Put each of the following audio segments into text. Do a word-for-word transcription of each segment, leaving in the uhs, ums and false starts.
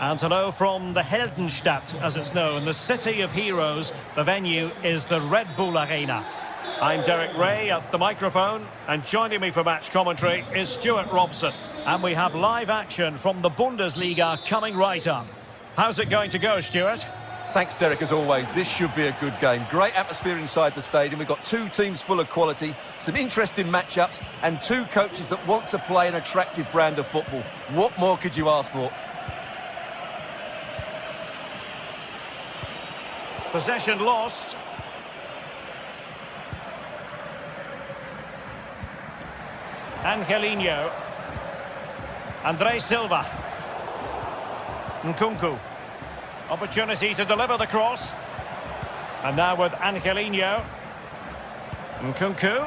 And hello from the Heldenstadt, as it's known, the city of heroes. The venue is the Red Bull Arena. I'm Derek Ray at the microphone, and joining me for match commentary is Stuart Robson. And we have live action from the Bundesliga coming right up. How's it going to go, Stuart? Thanks, Derek, as always. This should be a good game. Great atmosphere inside the stadium. We've got two teams full of quality, some interesting matchups, and two coaches that want to play an attractive brand of football. What more could you ask for? Possession lost. Angelino. Andre Silva. Nkunku. Opportunity to deliver the cross. And now with Angelino. Nkunku.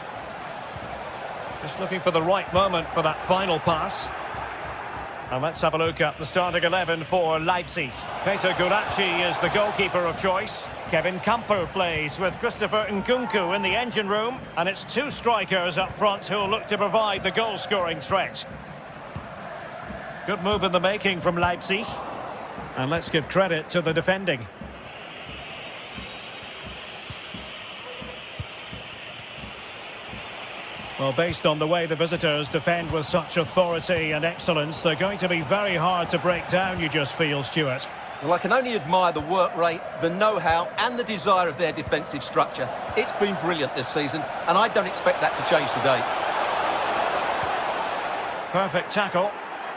Just looking for the right moment for that final pass. And let's have a look at the starting eleven for Leipzig. Peter Gulácsi is the goalkeeper of choice. Kevin Camper plays with Christopher Nkunku in the engine room. And it's two strikers up front who will look to provide the goal-scoring threat. Good move in the making from Leipzig. And let's give credit to the defending. Well, based on the way the visitors defend with such authority and excellence, they're going to be very hard to break down, you just feel, Stuart. Well, I can only admire the work rate, the know-how and the desire of their defensive structure. It's been brilliant this season, and I don't expect that to change today. Perfect tackle.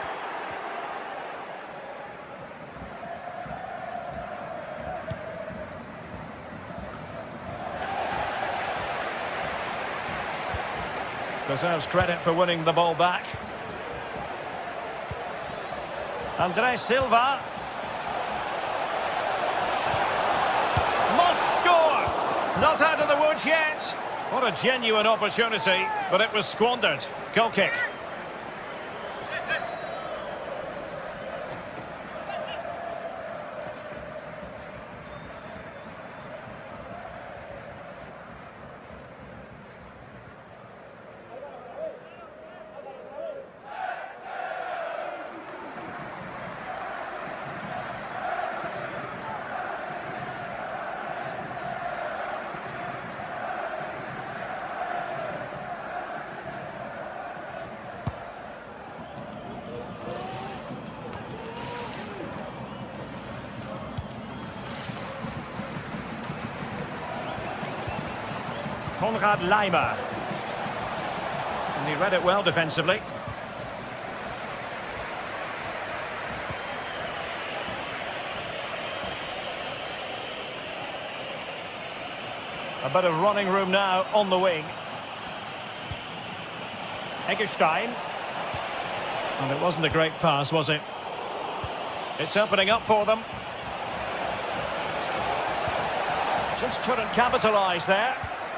Deserves credit for winning the ball back. Andre Silva. Must score! Not out of the woods yet. What a genuine opportunity, but it was squandered. Goal kick. Konrad Laimer. And he read it well defensively. A bit of running room now on the wing. Eggestein. And it wasn't a great pass, was it? It's opening up for them. Just couldn't capitalise there.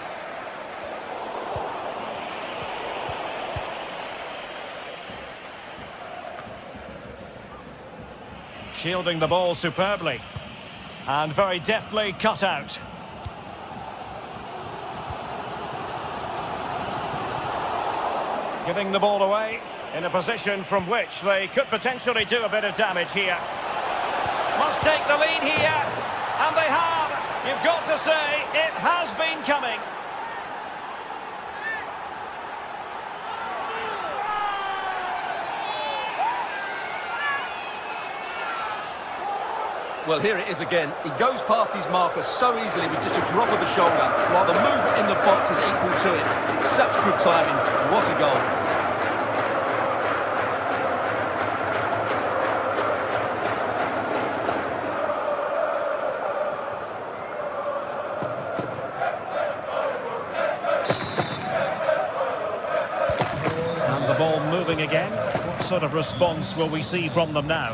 Shielding the ball superbly. And very deftly cut out. Giving the ball away in a position from which they could potentially do a bit of damage here. Must take the lead here. And they have. You've got to say, it has been coming. Well, here it is again. He goes past his marker so easily with just a drop of the shoulder, while the movement in the box is equal to it. It's such good timing. What a goal. And the ball moving again. What sort of response will we see from them now?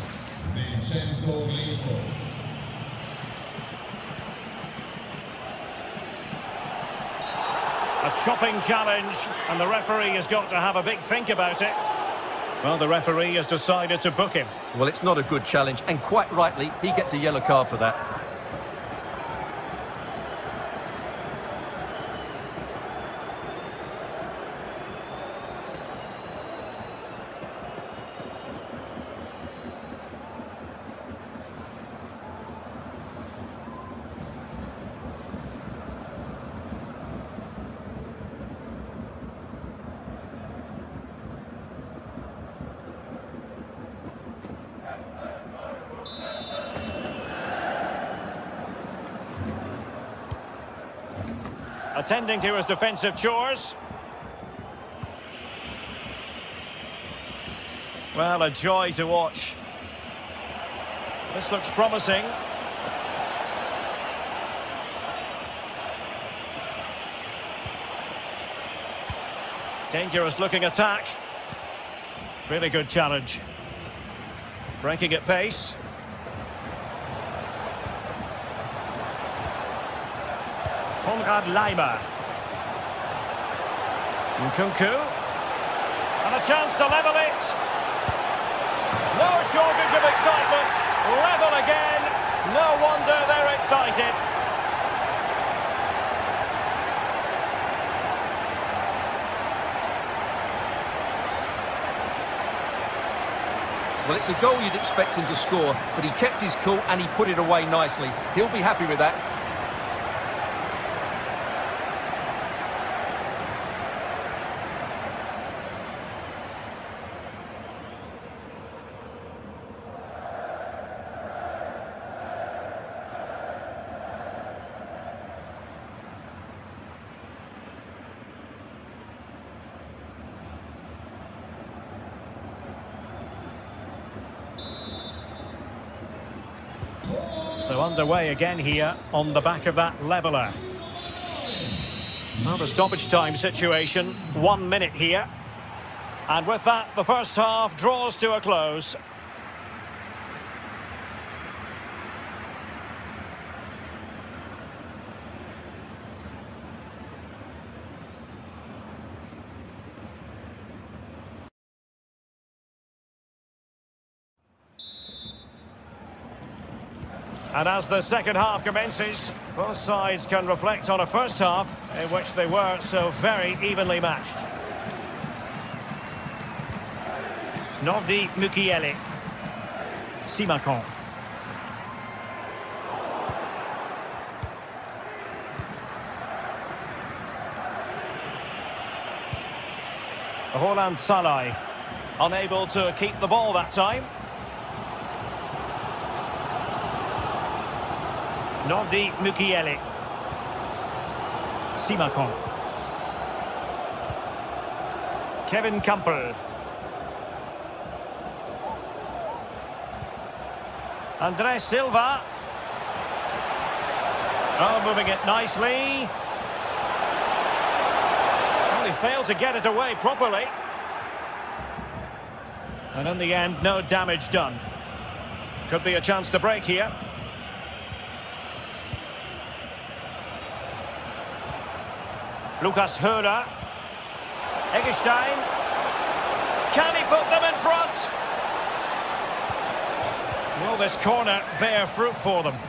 A chopping challenge, and the referee has got to have a big think about it. Well, the referee has decided to book him. Well, it's not a good challenge, and quite rightly, he gets a yellow card for that. attending to his defensive chores. Well, a joy to watch. This looks promising. Dangerous looking attack. Really good challenge. Breaking at pace. Konrad Laimer. Nkunku. And a chance to level it. No shortage of excitement. Level again. No wonder they're excited. Well, it's a goal you'd expect him to score, but he kept his cool and he put it away nicely. He'll be happy with that. So underway again here on the back of that leveller. Well, the stoppage time situation, one minute here. And with that, the first half draws to a close. And as the second half commences, both sides can reflect on a first half in which they were so very evenly matched. Nordi Mukiele. Simakon. Roland Salai, unable to keep the ball that time. Nordi Mukiele. Simakon. Kevin Campbell. André Silva. Oh, moving it nicely. Well, he failed to get it away properly. And in the end, no damage done. Could be a chance to break here. Lucas Hörer. Eggestein. Can he put them in front? Will this corner bear fruit for them?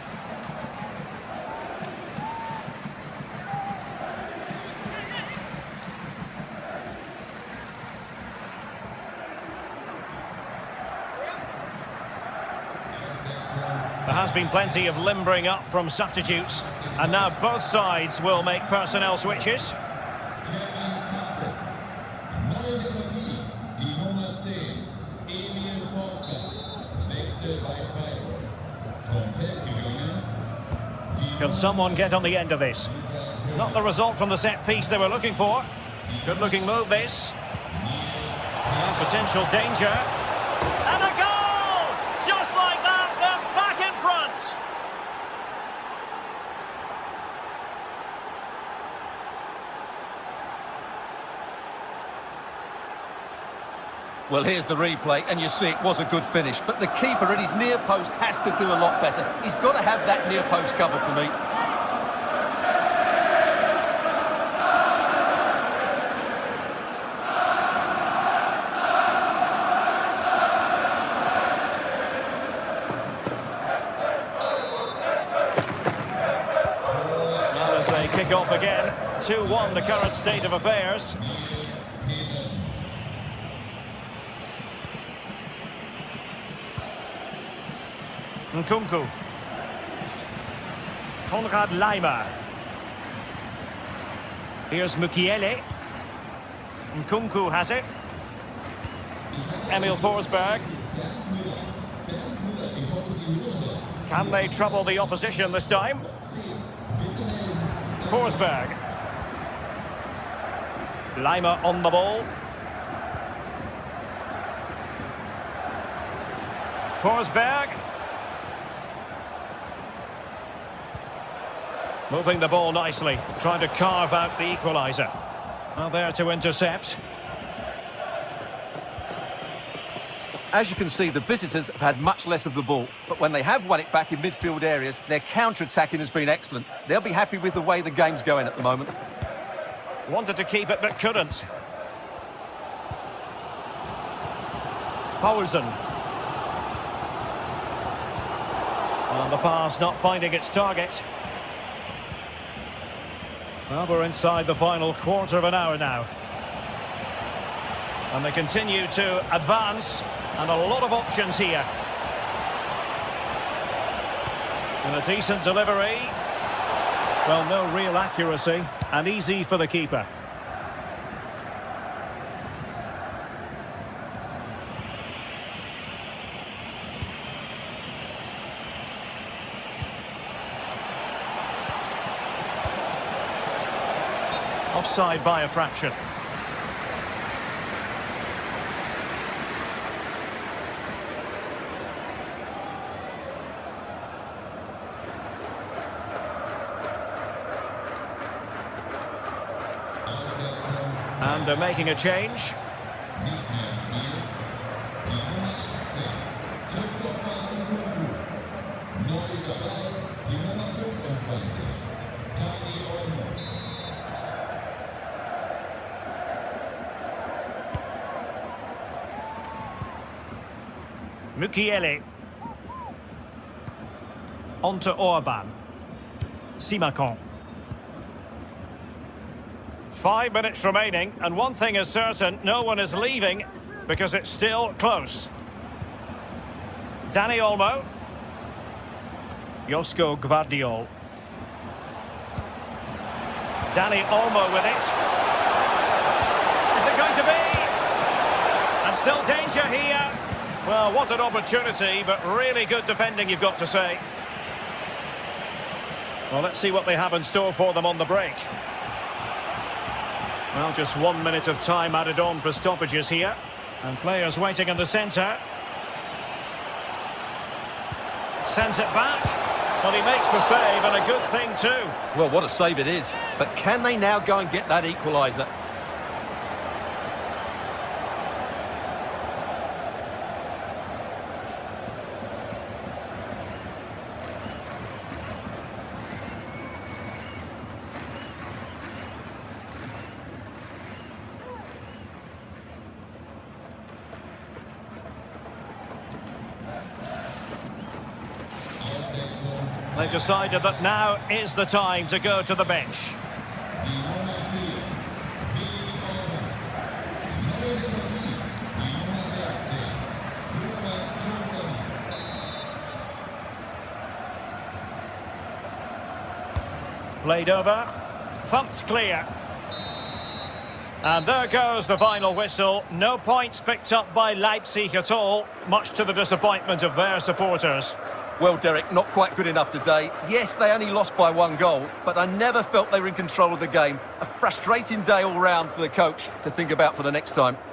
There has been plenty of limbering up from substitutes, and now both sides will make personnel switches. Can someone get on the end of this? Not the result from the set piece they were looking for. Good looking move this. And potential danger. And a goal! Just like that, they're back in front. Well, here's the replay, and you see it was a good finish. But the keeper at his near post has to do a lot better. He's got to have that near post covered for me. Now as they kick off again, two one the current state of affairs. Nkunku. Konrad Laimer. Here's Mukiele. Nkunku has it. Emil Forsberg. Can they trouble the opposition this time? Forsberg. Lima on the ball. Forsberg. Moving the ball nicely, trying to carve out the equaliser. Well, there to intercept. As you can see, the visitors have had much less of the ball, but when they have won it back in midfield areas, their counter-attacking has been excellent. They'll be happy with the way the game's going at the moment. Wanted to keep it, but couldn't. Poulsen. And the pass not finding its target. Well, we're inside the final quarter of an hour now. And they continue to advance, and a lot of options here. And a decent delivery. Well, no real accuracy, and easy for the keeper. Offside by a fraction. And they're making a change. Mukiele. On to Orban. Simakon. Five minutes remaining, and one thing is certain, no one is leaving, because it's still close. Dani Olmo. Josko Gvardiol. Dani Olmo with it. Is it going to be? And still danger here. Well, what an opportunity, but really good defending, you've got to say. Well, let's see what they have in store for them on the break. Well, just one minute of time added on for stoppages here. And players waiting in the centre. Sends it back. Well, he makes the save, and a good thing too. Well, what a save it is. But can they now go and get that equaliser? They've decided that now is the time to go to the bench. Played over, thumped clear. And there goes the final whistle. No points picked up by Leipzig at all, much to the disappointment of their supporters. Well, Derek, not quite good enough today. Yes, they only lost by one goal, but I never felt they were in control of the game. A frustrating day all round for the coach to think about for the next time.